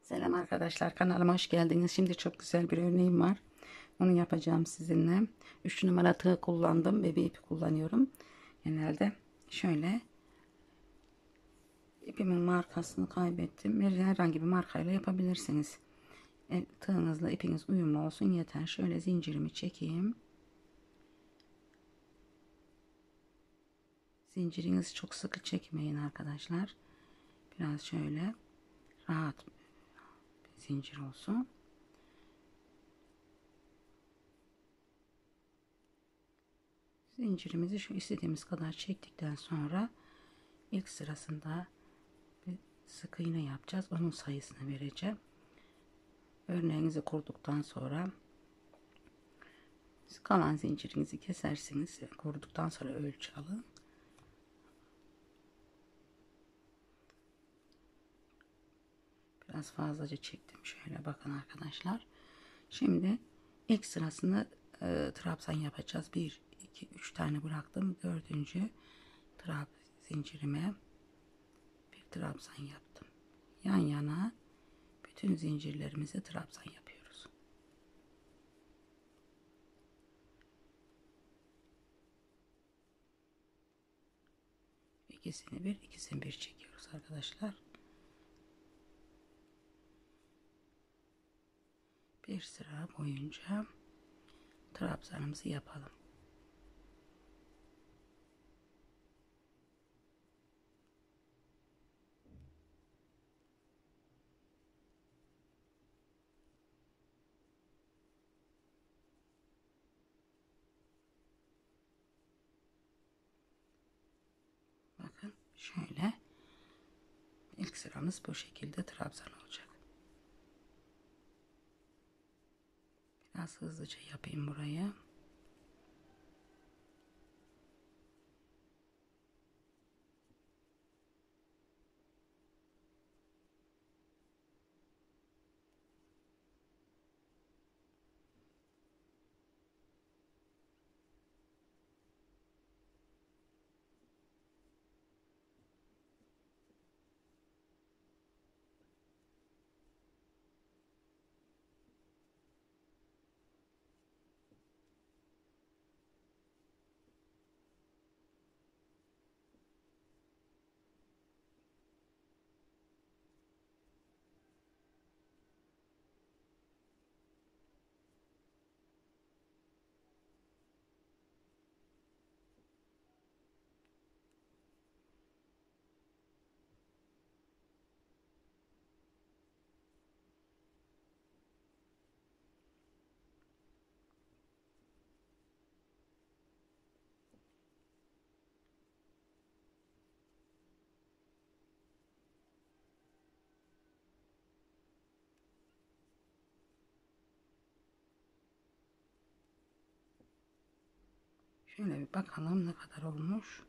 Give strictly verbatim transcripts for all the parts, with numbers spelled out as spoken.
Selam arkadaşlar, kanalıma hoş geldiniz. Şimdi çok güzel bir örneğim var. Onu yapacağım sizinle. üç numara tığ kullandım. Bebe ipi kullanıyorum. Genelde şöyle ipimin markasını kaybettim. Bir herhangi bir markayla yapabilirsiniz. E, tığınızla ipiniz uyumlu olsun yeter. Şöyle zincirimi çekeyim. Zincirinizi çok sıkı çekmeyin arkadaşlar. Biraz şöyle rahat bir zincir olsun. Zincirimizi şu istediğimiz kadar çektikten sonra ilk sırasında bir sık iğne yapacağız. Onun sayısını vereceğim. Örneğinizi kurduktan sonra kalan zincirinizi kesersiniz. Kurduktan sonra ölçü alın. Biraz fazlaca çektim. Şöyle bakın arkadaşlar. Şimdi ilk sırasını e, trabzan yapacağız. bir iki üç tane bıraktım. Dördüncü trab zincirime bir trabzan yaptım. Yan yana bütün zincirlerimizi trabzan yapıyoruz. İkisini bir, ikisini bir çekiyoruz arkadaşlar. Bir sıra boyunca trabzanımızı yapalım. Bakın şöyle ilk sıramız bu şekilde trabzan olacak. Biraz hızlıca yapayım burayı. Şöyle bir bakalım ne kadar olmuş.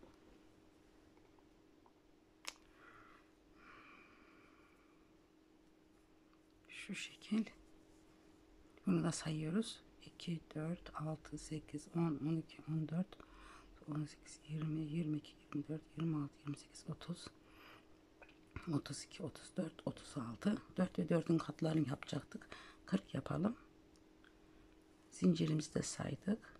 Şu şekil. Bunu da sayıyoruz. iki, dört, altı, sekiz, on, on iki, on dört, on sekiz, yirmi, yirmi iki, yirmi dört, yirmi altı, yirmi sekiz, otuz, otuz iki, otuz dört, otuz altı. dört ve dördün katlarını yapacaktık. kırk yapalım. Zincirimizi de saydık.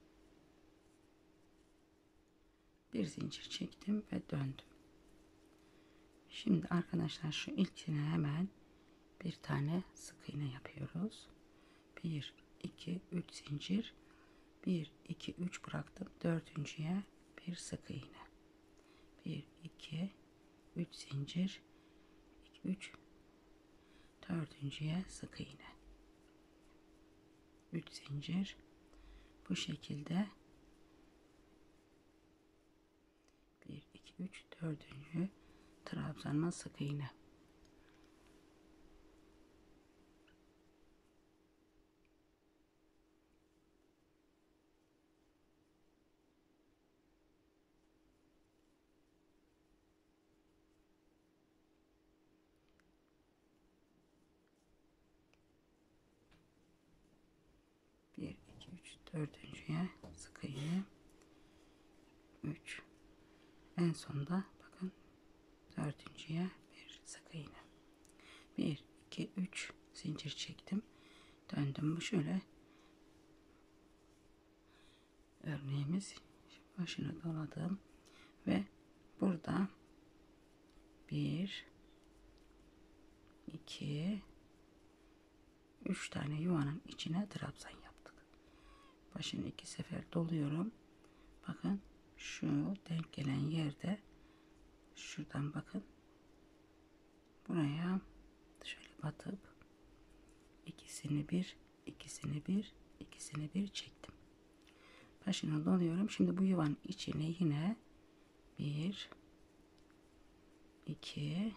Bir zincir çektim ve döndüm. Şimdi arkadaşlar şu ilkine hemen bir tane sık iğne yapıyoruz. bir, iki, üç zincir. bir, iki, üç bıraktım. Dördüncüye bir sık iğne. bir, iki, üç zincir. iki, üç. Dördüncüye sık iğne. üç zincir. Bu şekilde bir, iki, üç, dördüncü trabzanıma sık iğne. bir, iki, üç, dördüncüye sık iğne. üç. En sonda bakın dördüncüye bir sık iğne. bir, iki üç zincir çektim, döndüm. Bu şöyle örneğimiz başını doladım ve burada bir iki üç tane yuvanın içine trabzan yaptık. Başını iki sefer doluyorum. Bakın şu denk gelen yerde, şuradan bakın buraya şöyle batıp ikisini bir ikisini bir ikisini bir çektim. Başını doluyorum. Şimdi bu yuvanın içine yine bir iki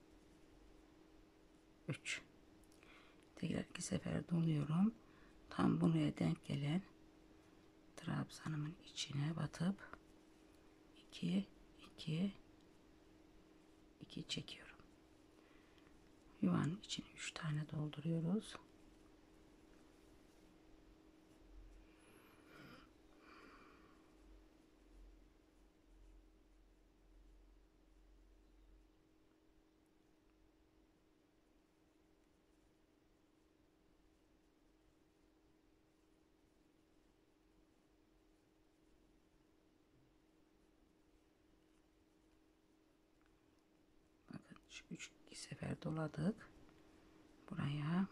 üç tekrar iki sefer doluyorum. Tam buraya denk gelen trabzanımın içine batıp iki iki iki çekiyorum. Yuvanın içine üç tane dolduruyoruz. Bakın şu üç iki sefer doladık. Buraya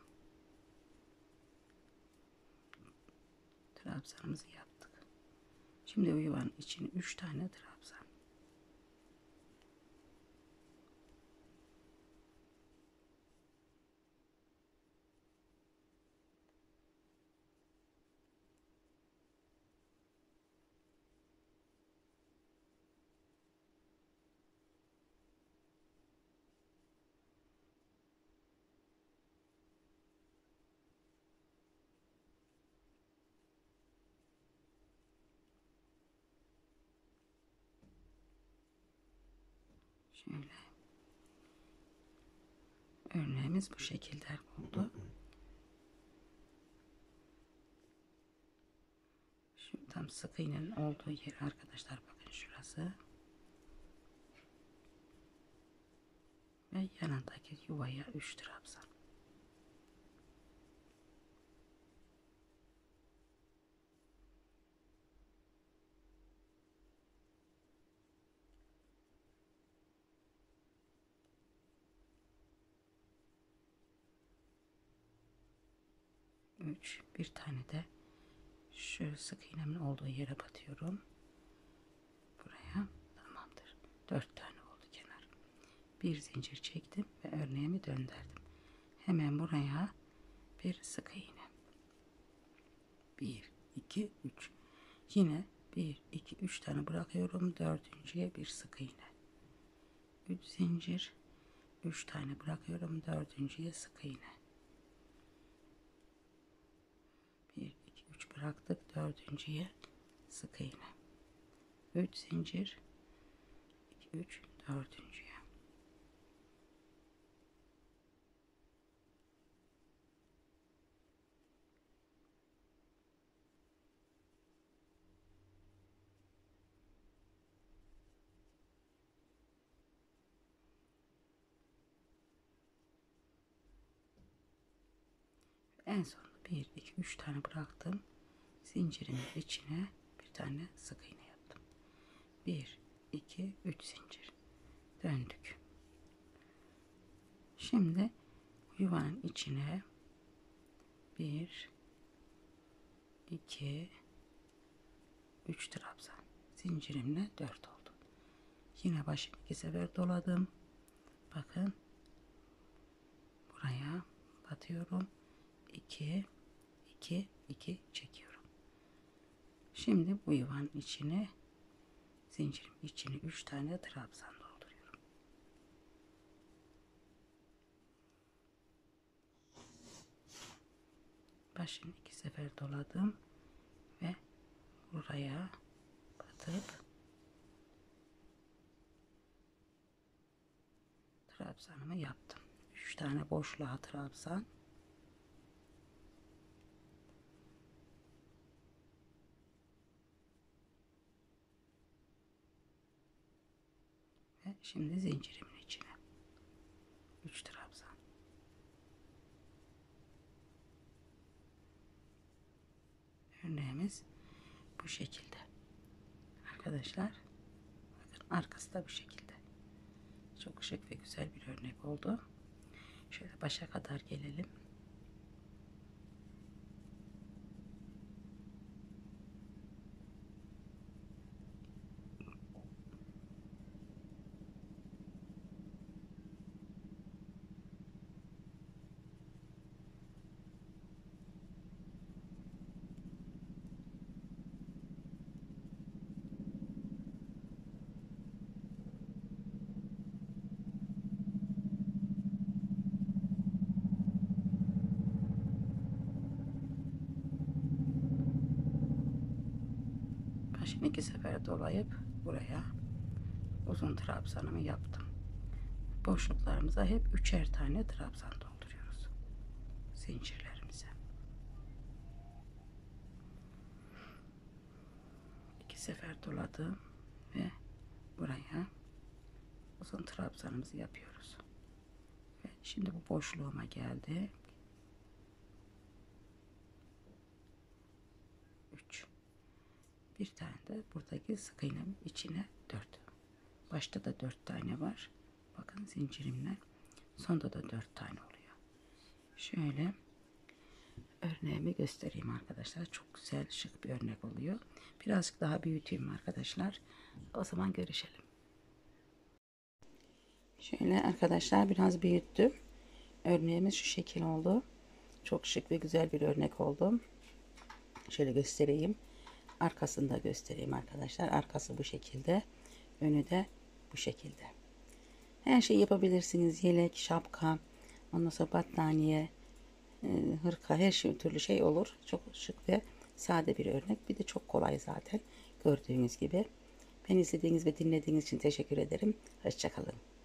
trabzanımızı yaptık. Şimdi bu yuvanın içine üç tane trabzan. Şöyle örneğimiz bu şekilde oldu. Şu tam sık iğnenin olduğu yer arkadaşlar, bakın şurası ve yanındaki yuvaya üç trabzan. üç bir tane de şu sık iğnemin olduğu yere batıyorum. Buraya tamamdır. dört tane oldu kenar. Bir zincir çektim ve örneğimi döndürdüm. Hemen buraya bir sık iğne. bir iki üç. Yine bir iki üç tane bırakıyorum. Dördüncüye bir sık iğne. üç zincir. üç tane bırakıyorum. Dördüncüye sık iğne. bir iki üç bıraktık. Dördüncüye sık iğne. üç zincir. iki üç dördüncüye. En son bir iki üç tane bıraktım. Zincirimin içine bir tane sık iğne yaptım. bir iki üç zincir. Döndük. Şimdi yuvanın içine bir iki üç trabzan. Zincirimle dört oldu. Yine başını iki sefer doladım. Bakın buraya batıyorum. iki iki iki çekiyorum. Şimdi bu yuvanın içine, zincirin içine üç tane trabzan dolduruyorum. Başını iki sefer doladım ve buraya batıp trabzanımı yaptım. üç tane boşluğa trabzan. Ve şimdi zincirimin içine üç trabzan. Örneğimiz bu şekilde. Arkadaşlar bakın, arkası da bu şekilde. Çok şık ve güzel bir örnek oldu. Şöyle başa kadar gelelim. Başını iki sefer dolayıp buraya uzun trabzanımı yaptım. Boşluklarımıza hep üçer tane trabzan dolduruyoruz zincirlerimize. İki sefer doladım ve buraya uzun trabzanımızı yapıyoruz. Ve şimdi bu boşluğuma geldi. üç. Bir tane de buradaki sık iğnemin içine dört. Başta da dört tane var. Bakın zincirimle. Sonda da dört tane oluyor. Şöyle örneğimi göstereyim arkadaşlar. Çok güzel, şık bir örnek oluyor. Birazcık daha büyüteyim arkadaşlar. O zaman görüşelim. Şöyle arkadaşlar biraz büyüttüm. Örneğimiz şu şekil oldu. Çok şık ve güzel bir örnek oldu. Şöyle göstereyim. Arkasını da göstereyim arkadaşlar. Arkası bu şekilde. Önü de bu şekilde. Her şeyi yapabilirsiniz. Yelek, şapka, ondan sonra battaniye, hırka, her şey türlü şey olur. Çok şık ve sade bir örnek. Bir de çok kolay zaten. Gördüğünüz gibi. Beni izlediğiniz ve dinlediğiniz için teşekkür ederim. Hoşça kalın.